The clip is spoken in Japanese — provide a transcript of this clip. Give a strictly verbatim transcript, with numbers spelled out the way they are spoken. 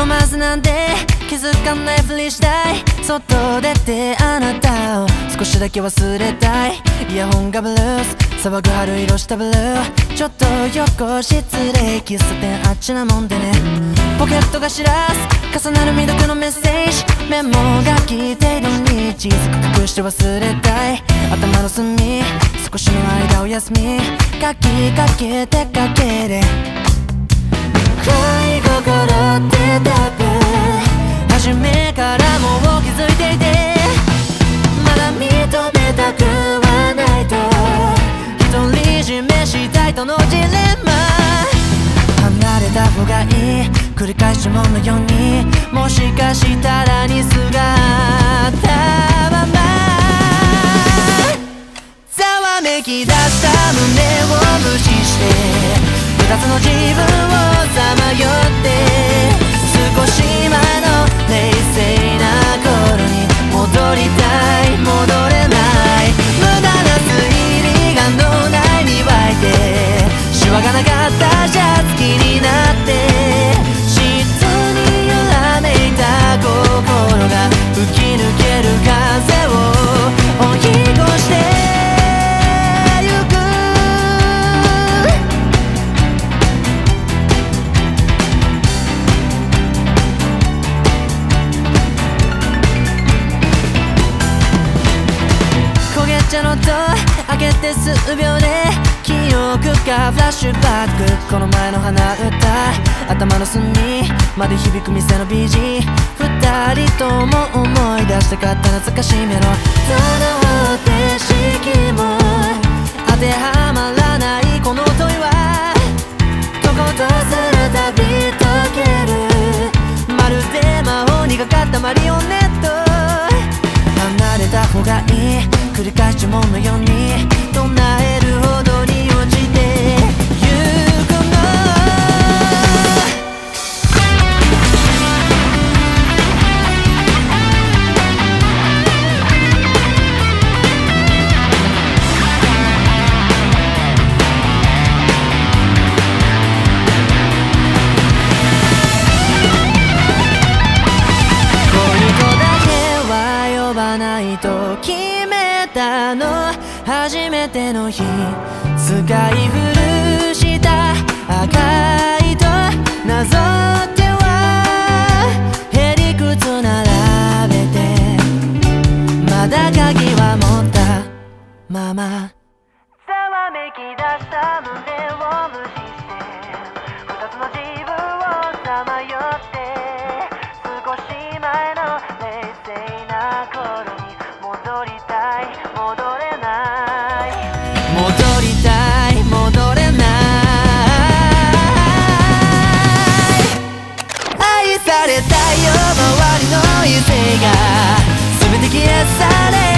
まずなんで気づかないふりしたい。外出てあなたを少しだけ忘れたい。イヤホンがブルース騒ぐ春色したブルー。ちょっと横失礼喫茶店あっちなもんでね。ポケットが知らす重なる未読のメッセージ。メモが来ているに小さく隠して忘れたい。頭の隅少しの間お休み書きかけてかけれ恋心って多分初めからもう気づいていてまだ認めたくはないと独り占めしたいとのジレンマ。離れた方がいい繰り返しものようにもしかしたらにすがったままざわめき出した胸を無視してふたつの自分をさまよって少し前の冷静な頃に戻りたい戻れない無駄な推理が脳内に湧いてシワがなかったシャツ気になって嫉妬に揺らめいた心が吹き抜ける風を追い越してのドア開けて数秒で記憶がフラッシュバック。この前の鼻歌頭の隅まで響く店の ビージー 二人とも思い出したかった懐かしいメロ。どの方程式も当てはまらないこの問いはこことするたび解けるまるで魔法にかかったマリオネット。離れた方がいい繰り返しものように唱えるほどに落ちてゆくの恋とだけは呼ばないと決めたの初めての日使い古した赤いとなぞってはへりくつ並べてまだ鍵は持ったままざわめき出した胸を無視して二つの自分をさまよって少し前の冷静な頃に戻りたい戻れない戻りたい戻れない愛されたいよ周りの異性が全て消え去れ